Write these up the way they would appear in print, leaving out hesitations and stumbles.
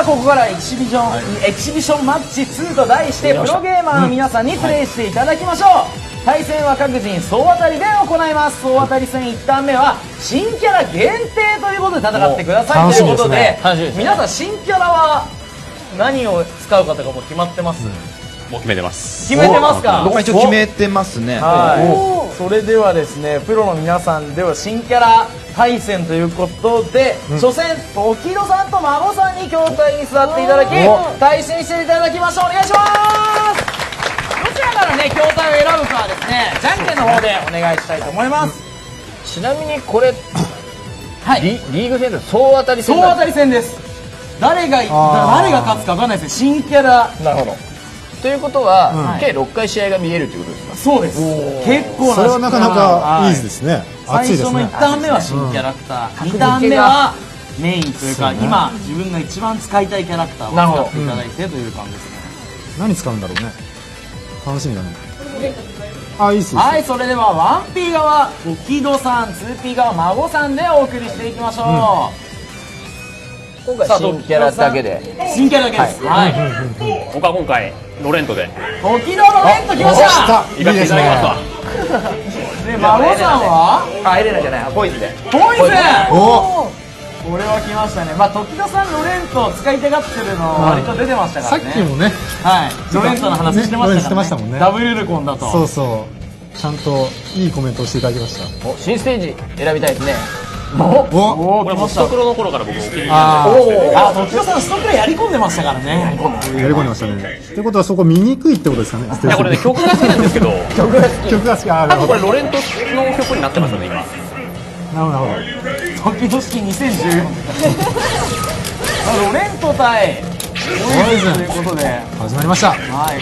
あここからエキシビションマッチ2と題してプロゲーマーの皆さんにプレイしていただきましょう。対戦は各人総当たりで行います。総当たり戦1ターン目は新キャラ限定ということで戦ってくださいということで、皆さん新キャラは何を使うかとかも決まってます？ もう決めてます。 決めてますか？ 僕は一応決めてますね。 それではですね、プロの皆さんでは新キャラ対戦ということで、初戦時戸さんと孫さんに筐体に座っていただき対戦していただきましょう。お願いします。どちらからね筐体を選ぶかはですね、じゃんけんの方でお願いしたいと思います。 ちなみにこれ、 はい、 リーグ戦で総当たり戦。 総当たり戦です。誰が勝つか分かんないですね。新キャラ。 なるほど。ということは、計6回試合が見えるということですか？ そうです。結構な。 それはなかなかいいですね。 最初の1ターン目は新キャラクター、2ターン目はメインというか、今自分が一番使いたいキャラクターを使っていただいてという感じですね。 何使うんだろうね。楽しみだね。あ、いいっす。 はい、それでは 1P 側時戸さん、 2P 側孫さんでお送りしていきましょう。 今回新キャラだけで。 新キャラだけです。はい。 僕は今回ロレントで時戸のレント来ました。 行かせていただきますわ。 で孫さんはエレナじゃない、ポイズで。 ポイズン。これは来ましたね。まあ時戸さんロレントを使いたがってるの割と出てましたからね。 さっきもね、 はい、ロレントの話してましたからね。ダブルルコンだと。 そうそう、ちゃんといいコメントをしていただきました。 新ステージ選びたいですね。 おこれもストクロの頃から僕お気に入り時戸さんストクロやり込んでましたからね。 やり込んでましたね。ってことはそこ見にくいってことですかね。 いやこれね、曲が好きなんですけど、 曲が好き。 多分これロレントの曲になってますよね今。 なるほど。 時戸式2014。ロレント対ポイズンということで始まりました。 はい。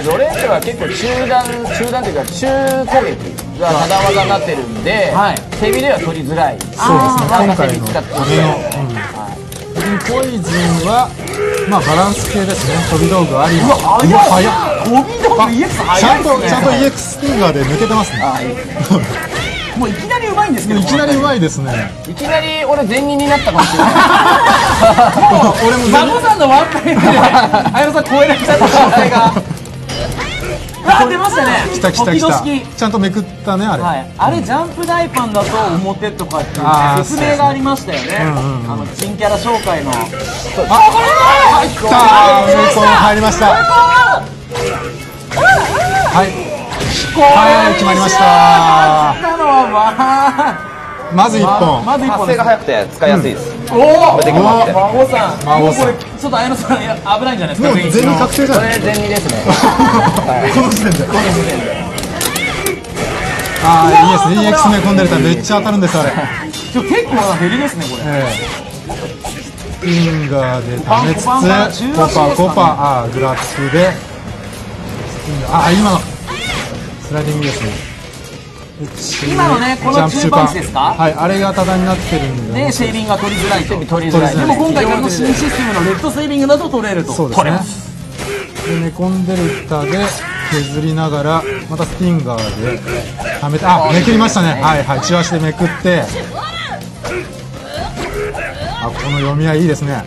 ロレントは結構中段というか中攻撃がただ技になってるんで、手ビでは取りづらい。 そうですね。今回のポイズンはまあバランス系ですね。飛び道具あり。うわ速っ。飛び道具 EX 速いですね。 ちゃんと EX スティンガーで抜けてますね。 もういきなりうまいんですけど。 いきなりうまいですね。 いきなり俺前任になったかもしれない。 俺も孫さんのワンタイムで綾野さん超えられちゃった状態が。あ、出ましたね。 来た。ちゃんとめくったね、あれ。 あれジャンプ大パンだと表とかっていう説明がありましたよね。新キャラ紹介の。 あ、入ったー。入りました。はい。決まりました。まず1本。 発生が早くて使いやすいです。 おお、孫さん。これちょっと綾野さん危ないんじゃないですか。 もう全員確定じゃない。 これ全員ですね。 この時点で。ああ、いいですね。EX め込んでるとめっちゃ当たるんですあれ。 結構な減りですねこれ。 スティンガーで溜めつつ、コパ、グラップで。今の。スライディングですね。 今のね、この中パンチですか？ はい、あれがタダになってるんで。 で、セービングが取りづらいと。でも今回からの新システムのレッドセービングだと取れると。 そうですね。で、寝込んでる板で削りながら、またスティンガーではめて、めくりましたね。はいはい、中足でめくって。この読みはいいですね。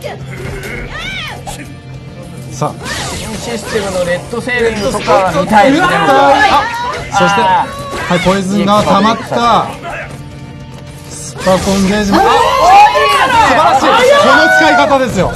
さあ。 新システムのレッドセービングとか見たいですね。 そして、はい、ポイズンが溜まったスパコンゲージも素晴らしい。この使い方ですよ。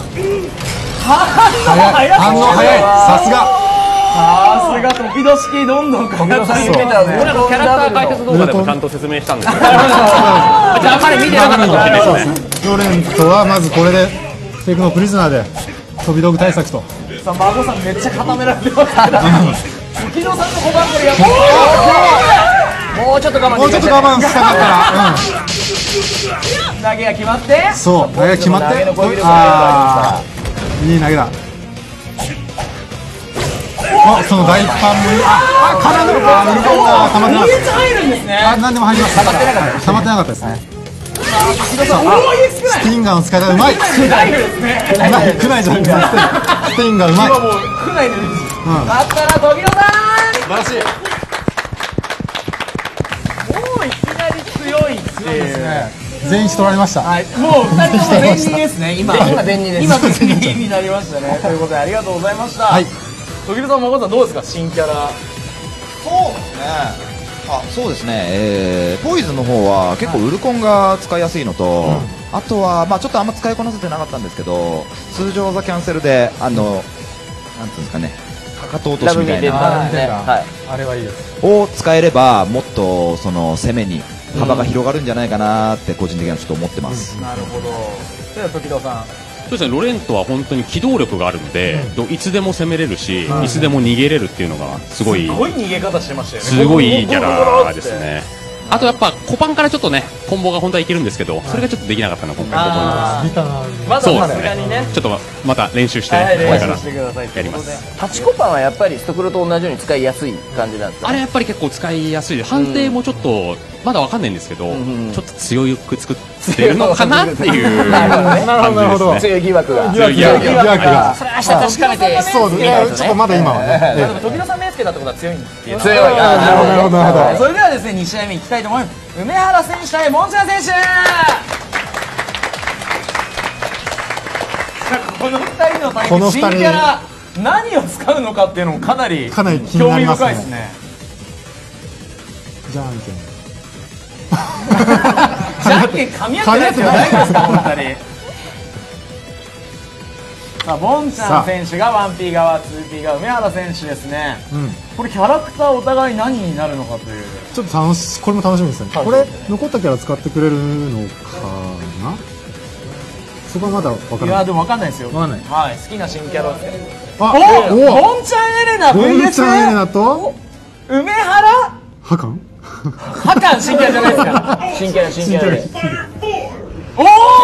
反応早い。さすが時戸式どんどん開発してきたね。 これキャラクター解説動画でもちゃんと説明したんですけど、じゃあ彼見てなかったかもしれないですね。 ロレントはまずこれでテイクのプリズナーで飛び道具対策と。 さあ孫さんめっちゃ固められてますけど、時戸さんの5番これやもうちょっと我慢したかったら。 投げが決まって、 そう投げが決まって、いい投げだ。その大パンも絡んでる。溜まってます。 入るんですね。 何でも入ります。溜まってなかったですね。スティンガーの使い方うまい。区内じゃなくてスティンガーうまい。 今もう区内でだったら時戸さん素晴らしい。 もういきなり強いっていう。 全員取られました。 はい、もう2人とも全員ですね、今全員です。 今全員になりましたね。ということでありがとうございました。 はい。 時々さん、誠さんどうですか、新キャラ。 そうですね、ポイズンの方は結構ウルコンが使いやすいのと、あとは、ちょっとあんま使いこなせてなかったんですけど、通常技キャンセルでなんていうんですかね、かかと落としみたいなあれはいいです。 を使えればもっとその攻めに幅が広がるんじゃないかなって個人的にはちょっと思ってます。 なるほど。では時々さん。 そうですね、ロレントは本当に機動力があるので、いつでも攻めれるし、いつでも逃げれるっていうのがすごい逃げ方してましたよね。 すごいいいキャラですね。あとやっぱコパンからちょっとね、コンボが本当はいけるんですけど、それがちょっとできなかったのが今回のポイントです。 まださすがにね、 ちょっとまた練習してこれからやります。 タチコパンはやっぱりストクロと同じように使いやすい感じなんですか。 あれやっぱり結構使いやすいで、判定もちょっとまだわかんないんですけど、ちょっと強く作ってるのかなっていう感じですね。 強い疑惑が。 強い疑惑が。 それ明日確かめて。 そうですね。ちょっとまだ今はね。 でも時々さん目つけたってことは強いんですよ。 強い。 なるほどなるほど。 それではですね、2試合目いきたいと思います。梅原選手対モンチャ選手。この2人の対決、新キャラ何を使うのかっていうのもかなり気に興味なりますね。 深いですね。 じゃんけん。 じゃんけん噛み合ってないですよ、大丈夫ですか、この2人。さあ、ボンちゃん選手が 1P 側、2P 側、梅原選手ですね。これキャラクターお互い何になるのかという。 ちょっとこれも楽しみですね。これ残ったキャラ使ってくれるのかな。そこはまだわからない。 いやでもわかんないですよ。 わかんない。 はい、好きな新キャラ。 あ、 ボンちゃんエレナ VS ボンちゃんエレナと梅原ハカン。 ハカン新キャラじゃないですか。新キャラで。おお、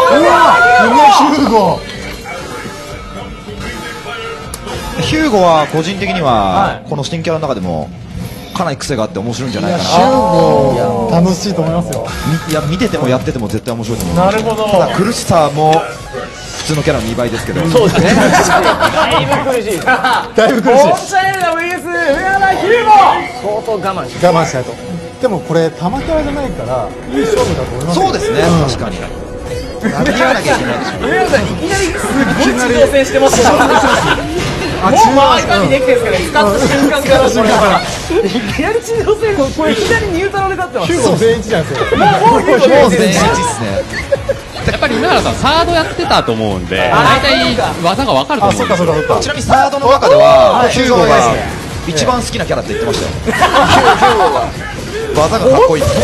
ヒューゴは個人的にはこの新キャラの中でもかなり癖があって面白いんじゃないかな。 ヒューゴ楽しいと思いますよ。 いや、見ててもやってても絶対面白いと思う。 なるほど。 ただ苦しさも普通のキャラの2倍ですけど。 そうですね。だいぶ苦しい。 だいぶ苦しい。 ボンちゃんエレナ VS 梅原ヒューゴ。 相当我慢しないと。でもこれ玉キャラじゃないからいい勝負だと思います。 そうですね、確かに。やり合わなきゃいけないでしょ。 梅原さんいきなりすごい地上戦してました。もう回りにできてるんですから、使った瞬間からこれはいきなり地上戦、これいきなりニュートラルで勝ってます。 ヒューゴ全員一なんですよ。 もうヒューゴ全員一ですね。 やっぱり梅原さんサードやってたと思うんで、大体技が分かると思うんですよ。 ちなみにサードの中ではヒューゴが一番好きなキャラって言ってましたよ。ヒューゴが技がかっこいいって。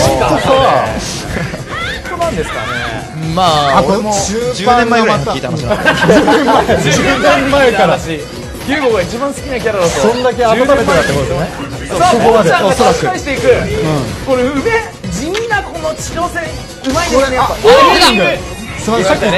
そうなんですかね。 まあ俺も10年前ぐらいに聞いた話なんで。 10年前からヒューゴが一番好きなキャラだと。 そんだけ温めてたってことですね。 さあ、ボンちゃんが助かしていく。これ地味なこの地上戦うまいですね。やっぱすみません、さっき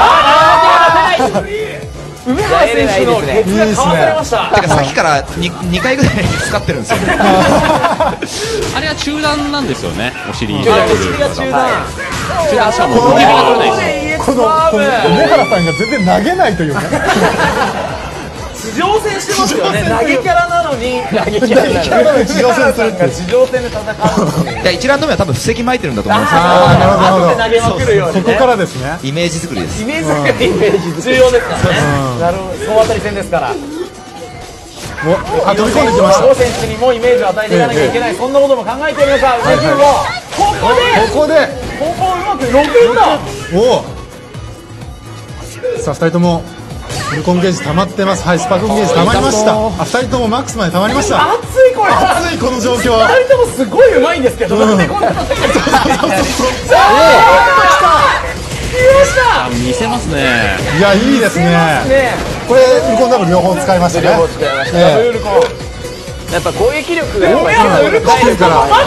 梅原選手のケツがかわされました。 てかさっきから2回ぐらい使ってるんですよ。 あれは中段なんですよね、お尻お尻が中段。 しかもボディが取れないです。 この梅原さんが全然投げないというか。 地上戦してますよね。投げキャラなのに地上戦するって地上戦で戦う。 いや、1ラウンド目は多分布石巻いてるんだと思うんですよ。 後で投げまくるようにね。 そこからですね。 イメージ作りです。 イメージ作り重要ですからね。なるほど、総当たり戦ですから。 飛び込んできました。 ゴ選手にもイメージを与えていかなきゃいけない、そんなことも考えているのか、梅ヒューゴ。ここでうまく6分だ。 さあ2人ともフルコンゲージ溜まってます。はい、スパコンゲージ溜まりました。2人ともマックスまで溜まりました。 熱いこれ。 熱いこの状況。 2人ともすごいうまいんですけど、なんでこんなの来ました。 見せますね。 いや、いいですね。これウルコンダブル両方使いましたね。 両方使いました。ウルコンやっぱ攻撃力がウルコンですから。 こ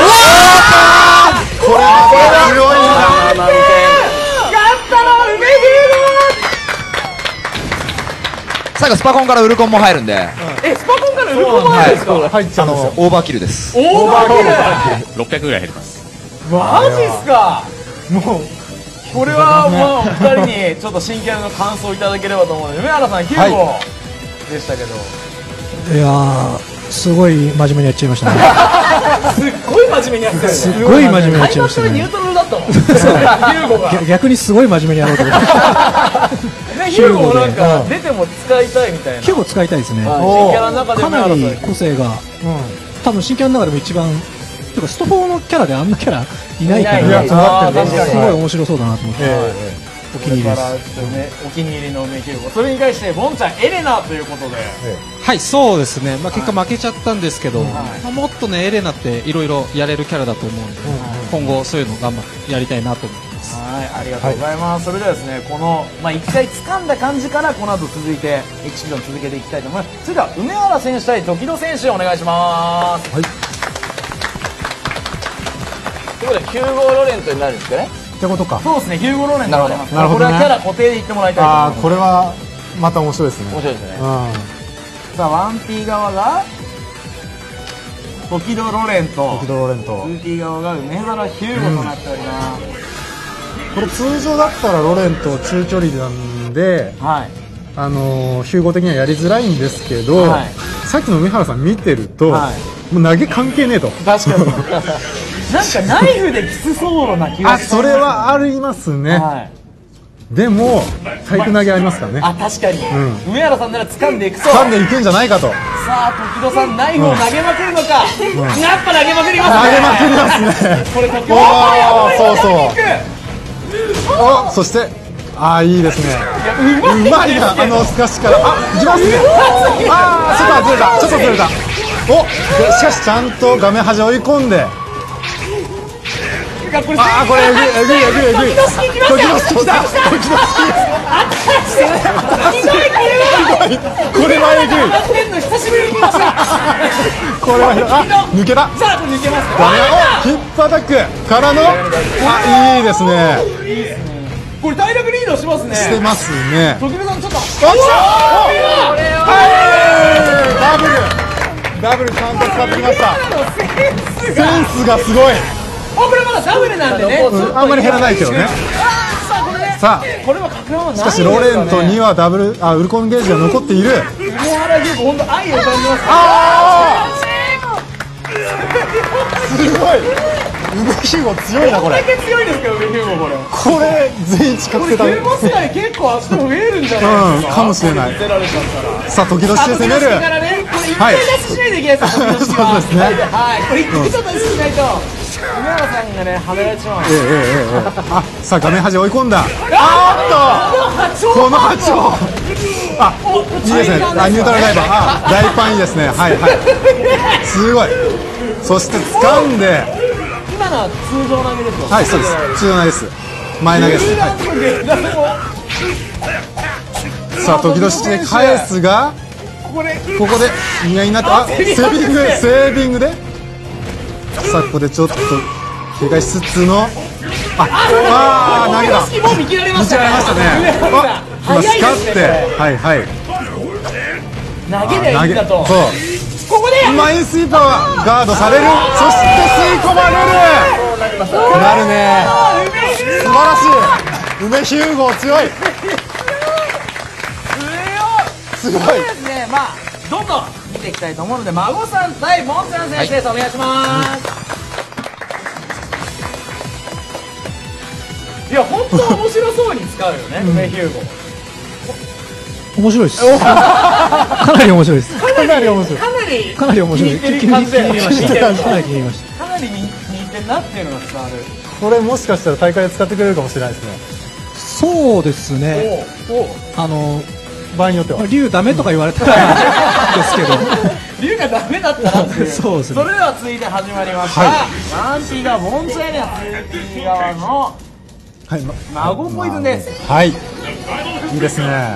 れは強いな。 勝ったの梅ヒューゴ。 最後スパコンからウルコンも入るんで。 スパコンからウルコンも入るんですか。 入っちゃうんですよ。 オーバーキルです。 オーバーキル。 600ぐらい減ります。 マジっすか。 もうこれはもう2人にちょっと新キャラの感想をいただければと思うので、梅原さんヒューゴでしたけど。 いやーすごい真面目にやっちゃいましたね。 すっごい真面目にやってる。 すっごい真面目にやっちゃいましたね。 開幕それニュートラルだったもん。ヒューゴが。 逆にすごい真面目にやろうと思って。 ヒューゴもなんか出ても使いたいみたいな。 結構使いたいですね。 新キャラの中でかなり個性が、多分新キャラの中でも一番、とかスト4のキャラであんなキャラいないから、すごい面白そうだなと思って。お気に入りです。 お気に入りの梅ヒューゴ。それに対してボンちゃんエレナということで。 はい、そうですね。まあ結果負けちゃったんですけど、まあもっとねエレナっていろいろやれるキャラだと思うんで、今後そういうの頑張ってやりたいなと思います。 はい、ありがとうございます。それではですね、この一回掴んだ感じからこの後続いてエキシビション続けていきたいと思います。それでは梅原選手対時戸選手お願いします。 はい。ということで9号ロレントになるんですかね。 ってことか。 そうですね、ヒューゴローレンになります。 なるほどね。 これはキャラ固定で言ってもらいたいと思います。 これはまた面白いですね。 面白いですね。 さあ 1P 側が時戸ロレンと時戸ロレンと 2P 側が梅原ヒューゴとなっております。 これ通常だったらロレンと中距離なんで、 はい、 ヒューゴ的にはやりづらいんですけど、 はい、 さっきの梅原さん見てると、はい、もう投げ関係ねえと。 確かになんかナイフできつそうな気がします。 それはありますね、はい、でも体育投げありますからね。 確かに、梅原さんなら掴んでいくそう。 掴んでいくんじゃないかと。 さあ時戸さんナイフを投げまくるのか、やっぱ投げまくりますね。 投げまくりますね。 これ時戸そうそう。そしていいですね。うまいな、透かしから。いきますね。ちょっとずれた。しかしちゃんと画面端追い込んで。これえぐい。時々来た。これはえぐい。 久しぶりに見ました。 これは抜けた。 さあこれ抜けます。 ヒップアタックからのいいですね。 これ大学リードしますね。 してますね。 時戸さんちょっと。 ダブルちゃんと使ってきました。センスがすごい。 これまだダブルなんでね。 あんまり減らないけどね。さあこれは格納はない。 しかしロレントにはダブルウルコンゲージが残っている。 梅原ヒューゴ本当愛を感じます。 すごい。梅ヒューゴ強いなこれ。 これだけ強いですか梅ヒューゴこれ。 これ全員近くせた。 これゲーム世代結構足の増えるんじゃないですか。 かもしれない。さあ時々して攻める。 一回出ししないといけないですよ。 そうですね。 はい。これ一回ちょっと出ししないと。梅原さんがね、はめられちまう。 さあ画面端追い込んだ。この波長。いいですね。ニュートラルダイバー。大パンいいですね。はいはい。すごい。そして掴んで。 今のは通常投げですよ。 はい、そうです。通常投げです。前投げです。さあ時々して返すが、ここで意外になってセービングで。さあここでちょっと警戒しつつの投げた。 見切られましたね。今スカってはい投げりゃいいんだと。 そうここでマインスイーパーはガードされる。そして吸い込まれる。なるね。素晴らしい。梅ヒューゴ強い。すごいですね。どんどん見ていきたいと思うので、孫さん対モンちゃん選手です。お願いします。いや本当面白そうに使うよね、梅ヒューゴ。 面白いです。かなり面白いです。かなり面白い。かなり面白い。 気に入ってる感じで。 かなり気に入りました。 かなり似てるなっていうのが伝わる。 これもしかしたら大会で使ってくれるかもしれないですね。そうですね。場合によっては竜ダメとか言われたらですけど、 竜がダメだったらっていう。 そうですね。 それでは続いて始まりました。1P がボンチャイナ 2P 側の孫ポイズンです。 はい。いいですね。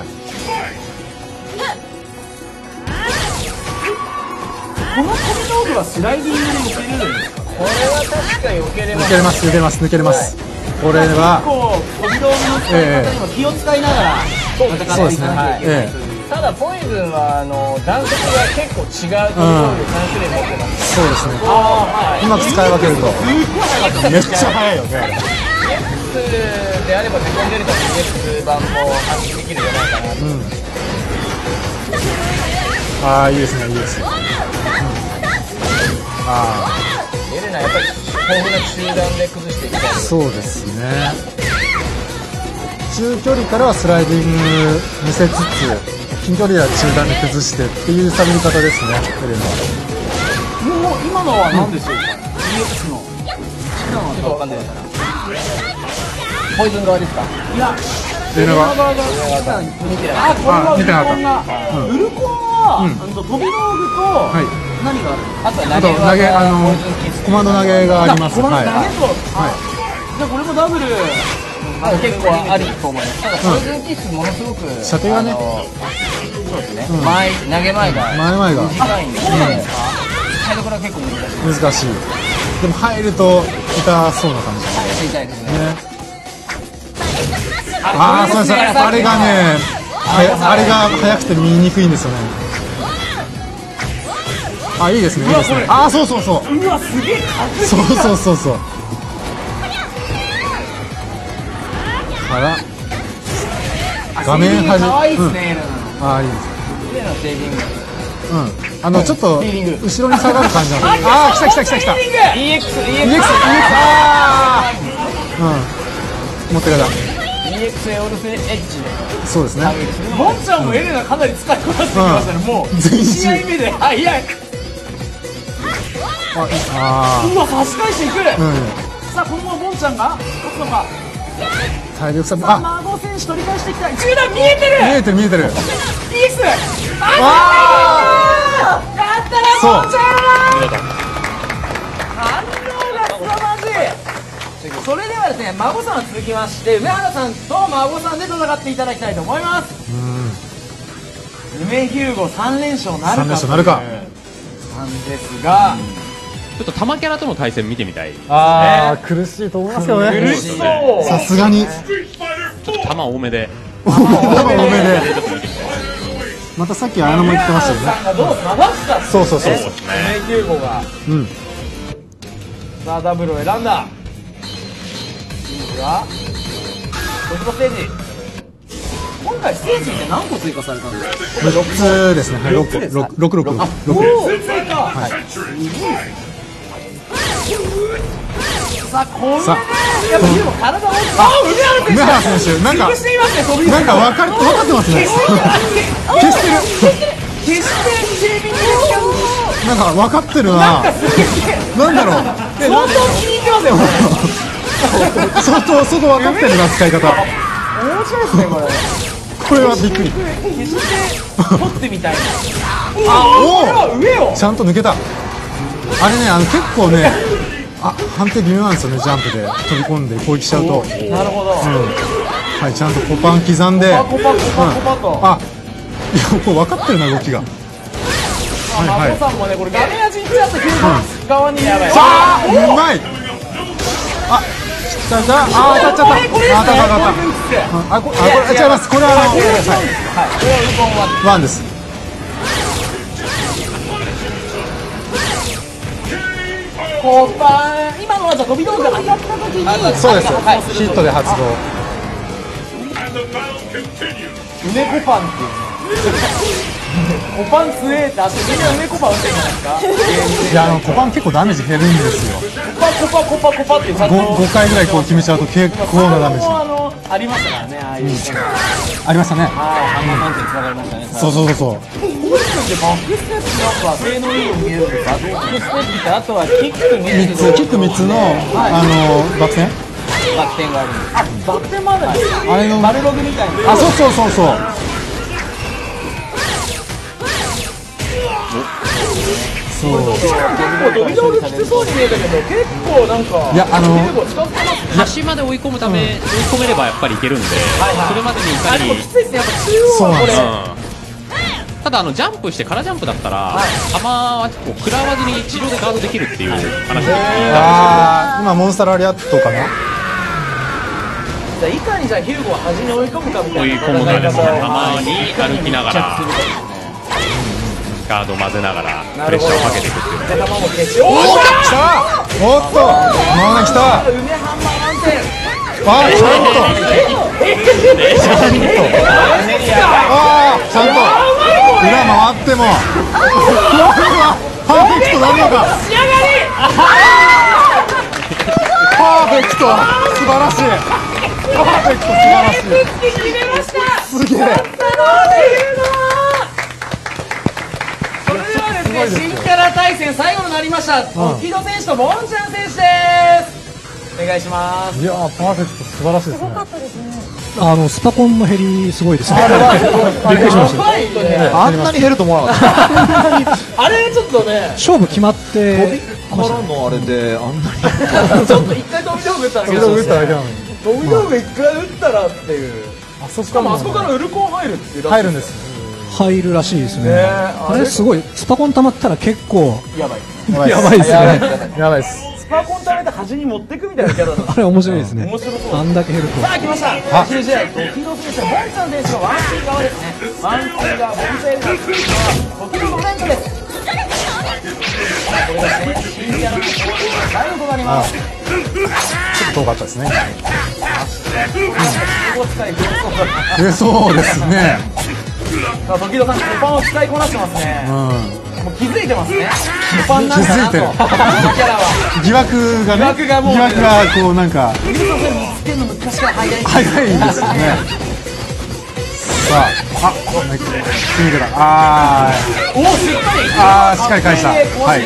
この飛び道具はスライディングで抜けれるんですか。 これは確かに抜けれます。 抜けれます。これは結構飛び道具の使い方にも気を使いながら戦っていかなきゃいけない。 ただポイズンは弾速が結構違う飛び道具3種類持ってます。 そうですね。うまく使い分けるとめっちゃ速いよね。 EX であればセコンデルタの EX 版も発揮できるんじゃないかなと。 ああいいですねいいですね。あエレナやっぱり豊富な中段で崩していきたい。 あそうですね。中距離からはスライディング見せつつ近距離は中段で崩してっていう探り方ですねエレナは。 もう今のは何でしょうか、EX の手段はちょっとわかんないから。ポイズン側ですか。 いやエレナが見てない。 あ、これはウ見てなかったルコンが、ウルコンは、飛び道具と、 はい何がある？ あとはあと投げコマンド投げがあります。 コマンド投はいげと、じゃあこれもダブル。 結構ありと思います。ただポイズンキッスものすごく射程がねそうですね。投げ前が前々が短いんで、使いどころは結構難しい。 難しい。でも入ると痛そうな感じ痛いですね。 ね。ああそうですね。あれがねあれが速くて見にくいんですよね。あいいですねいいですね。あそうそうそう。 うわすげえかそうそうそうそう。から画面端可愛いですね、エレナの。 ああいいです。 エレナのセービング。 ちょっと後ろに下がる感じなの。ああ来た来た来た来た。 EX EX ああ持ってかれた。 EX エオルフエッジでそうですね。 モンちゃんもエレナかなり使いこなしてきましたね、もう全員試合目で早い。 あうわ差し返していく、 あさあこのままボンちゃんが勝つのか。 体力差さあ孫選手取り返していきたい。中段見えてる。 見えてる見えてる。 EX あやったらそうボンちゃん反応が凄まじい。それではですね、孫さんは続きまして梅原さんと孫さんで戦っていただきたいと思います。梅ヒューゴ3連勝なるか 3連勝なるかなんですが、 ちょっと玉キャラとの対戦見てみたい。 ああ苦しいと思いますよね。 苦しそう。 さすがにちょっと玉多めで。 多めでまたさっき綾野も言ってましたよね。 梅原さんがどう探すか。 そうそうそうそう。 梅ヒューゴがうんさあダブルを選んだ。次はドキドステージ。今回ステージって何個追加されたんですか。 6つですね。はい6個6 追加。さあこれね、やっぱでも体大きい。あ梅原選手なんか潰していますね。飛びなんか分かってますね。消してる。 決してセービングで使う。 なんか分かってるな。なんだろう。 相当気に入ってますよこれ。 相当分かってるな使い方。 面白いですねこれ。 これはびっくり。 決して取ってみたいな。 おこれは上を。 ちゃんと抜けた。あれね結構ね判定微妙なんですよね。ジャンプで飛び込んで攻撃しちゃうと。 なるほど。 はいちゃんとコパン刻んで。 コパと。 あいやこれ分かってるな動きが。 孫さんもねこれ画面味にちらっと9番側にやばい。 さあうまい。あ当たっちゃった。当たった。これ違います。これはこれはウルコンワンです。 コパン今のはじゃあ飛び道具が当たった時に。 そうです。ヒットで発動。 梅コパンっていうコパン強えってあってみんな梅コパン打ってるじゃないですか。 いやコパン結構ダメージ減るんですよ。 コパっていうちゃんと 5回ぐらいこう決めちゃうと結構なダメージありましたからね、ああいうありましたね。 ハンマーパンチにつながりましたね。 そうコウジ君ってバックステップなんか性能いいように見えるんですか。バックステップってあとはキック3つ 3つのバク転バク転があるんです。 あ、バク転もあるんですか。 あれの丸ログみたいな。 あそう結構ドミノルきつそうに見えたけど結構なんかいや使ってますね。 端まで追い込むため、追い込めればやっぱりいけるんで、それまでにいかでもきに。 ついですね、やっぱ中央はこれ。 ただジャンプして空ジャンプだったら、弾はこう食らわずに地上でガードできるっていう話を聞いたんですよ。 今モンスターラリアットかな。 じゃあいかにじゃあヒューゴを端に追い込むかみたいな追い込むかですね。 戦い方をたまに歩きながらガード混ぜながらプレッシャーをかけていくっていうので球も決勝。 おっとまもなく来た。 梅ハンマー満点。 あちゃんとちゃんと裏回ってでもこれはパーフェクトなるのか。 仕上がりパーフェクト素晴らしい。パーフェクト素晴らしい。 決めました。 すげえ。 それではですね、新キャラ対戦最後になりました。時戸選手とボンちゃん選手です。お願いします。 いやー、パーフェクト素晴らしいですね。 スパコンの減りすごいですね。 びっくりしました。 あんなに減ると思わなかった。 あれちょっとね、 勝負決まってからのあれであんなにちょっと一回飛び道具打っただけだ打っただけなのに。 飛び道具一回打ったらっていう。 あそしかもあそこからウルコン入るっていう。 入るんです。 入るらしいですね。 ねあれすごい、スパコン溜まったら結構やばい。 やばいですね。 やばいです。 スパコン食べて端に持ってくみたいなキャラだった。 あれ面白いですね。 面白そう。 あんだけ減ると。 さあ来ました。9試合、時戸選手、ボンちゃん選手のワンピー側ですね。ワンピー側、ボンセールのスピードは時戸連覇です。これが新キャラの登場が最後となります。 ちょっと遠かったですね。増えそうですね。 さあ時戸さん、コパンを使いこなしてますね。もう気づいてますね。コパンなんだなと。このキャラは。 疑惑がね。 疑惑がもう疑惑がこうなんか時戸さんそれ見つけるの昔から早い。 早いですよね。さあ、決めてた。 おお、しっかり。 しっかり返した。はい。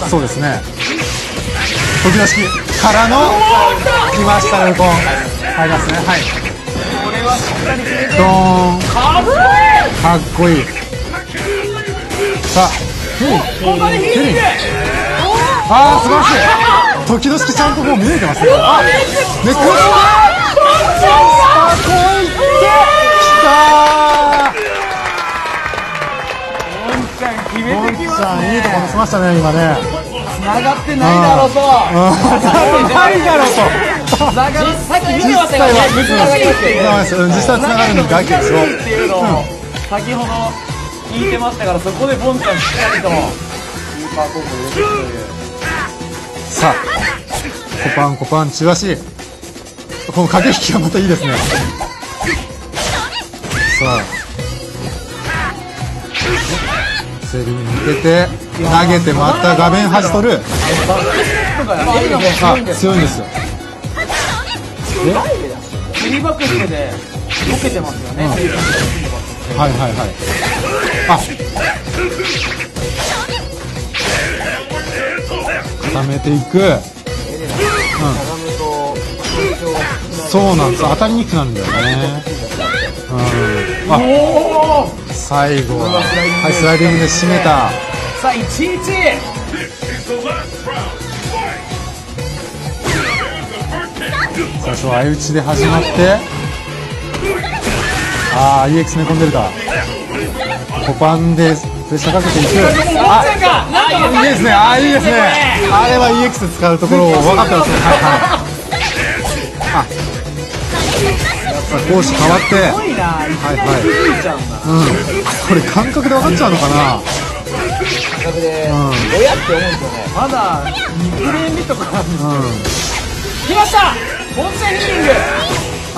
そうですね。時々式からの来ましたウコン入りますね。はい。 これはしっかり決めて。 ドーン。 かっこいい。 かっこいい。さあ、 ここでヒーリング。 素晴らしい。時々式ちゃんともう見えてますね。ネック。スパコンいって。きたー。 ボンちゃん決めてきますね。 ボンちゃんいいところにしましたね今ね。 繋がってないだろうと。 ないだろうと。 さっき見てましたよね。難しいっていう。 実際繋がるのだけですよ。 っていうのを先ほど聞いてましたから、そこでボンちゃんしっかりとスーパーコンボ入れていくという。 さあ、コパン中足。この駆け引きがまたいいですね。さあ、セリに向けて投げてまた画面端取る。強いんですよ。 フリーバックしてで溶けてますよね。 はいはいはい。固めていく。そうなんです。当たりにくくなるんだよね。最後ははいスライディングで締めた。 さあ1-1。 最初は相打ちで始まって、EX め込んでるか。コパンでプレッシャーかけていく。いいですね。いいですね。あれは EX で使うところを分かったですね。攻守変わって、これ感覚で分かっちゃうのかな。 感覚で親って思うんですよね。 まだ2フレームとかなんですけど。来ました。ボンセヒーリング。 ウコ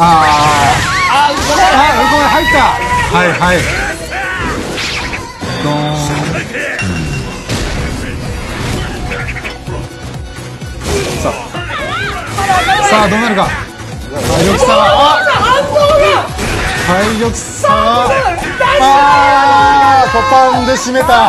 ン入った。はいはい。ドーン。さあどうなるか。体力差はコパンで締めた。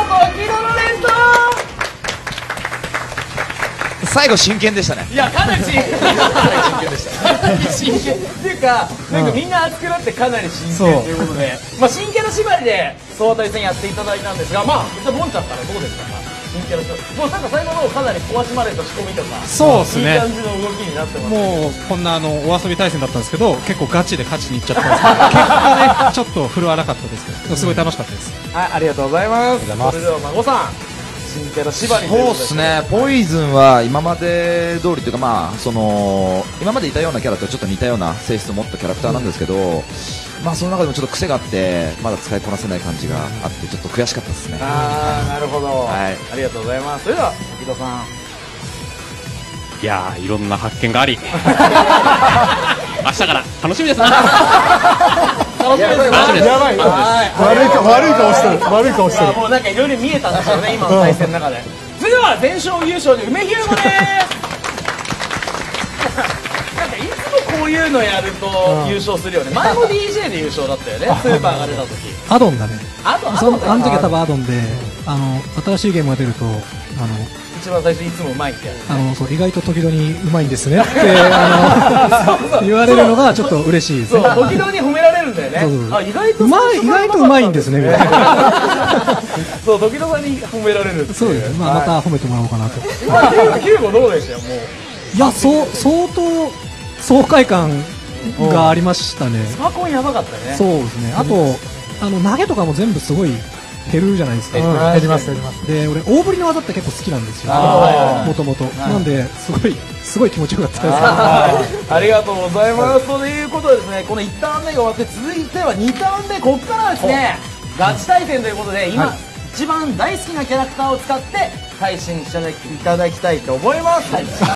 最後真剣でしたね。 いやかなり真剣でした真剣っていうか、なんかみんな熱くなってかなり真剣ということで、新キャラ縛りで総当たり戦やっていただいたんですが、ボンちゃったらどうですか。新キャラもうなんか最後のかなり壊しまでと仕込みとか、 そうですね、 いい感じの動きになってます。 もうこんなお遊び対戦だったんですけど、結構ガチで勝ちにいっちゃったんですけど、結果ねちょっと振るわなかったですけど、すごい楽しかったです。 はい、ありがとうございます。それでは孫さん、新キャラ縛りということで。 そうですね。ポイズンは今まで通りというか、今までいたようなキャラとちょっと似たような性質を持ったキャラクターなんですけど、その中でもちょっと癖があってまだ使いこなせない感じがあってちょっと悔しかったですね。 なるほど、 はい、 ありがとうございます。それでは時戸さん。 いやー、いろんな発見があり明日から楽しみですね楽しみです。 やばい。悪い顔してる。悪い顔してる。 もうなんかいろいろ見えたんですよね、今の対戦の中で。それでは全勝優勝で梅ひゅうごです。なんかいつもこういうのやると優勝するよね。前も DJ で優勝だったよね、スーパーが出た時。 アドンだね。 あのあの時は多分アドンで、新しいゲームが出ると、 一番最初いつもうまいってやつ。 そう意外と時々にうまいんですねって言われるのがちょっと嬉しいですね。 そう、時々に褒められるんだよね。あ、意外と意外とうまいんですねみたいな。 そう、時々に褒められるっていう。 そうですね。また褒めてもらおうかなと。 ヒューゴどうでしたよ、もう。 いや、相当爽快感がありましたね。 スパコンやばかったね。 そうですね。あと投げとかも全部すごい減るじゃないですか。 減ります。 で、俺大振りの技って結構好きなんですよ。もともと。なんですごい気持ちよかったです。 ありがとうございます。ということでですね、この1ターン目が終わって続いては2ターン目、ここからはですね、ガチ対戦ということで、今一番大好きなキャラクターを使って配信していただきたいと思います。